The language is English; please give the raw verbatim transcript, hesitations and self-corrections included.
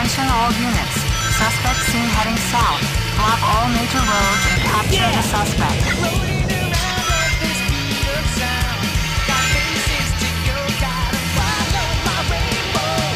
Attention all units. Suspect seen heading south. Block all major roads and capture Yeah. the suspect.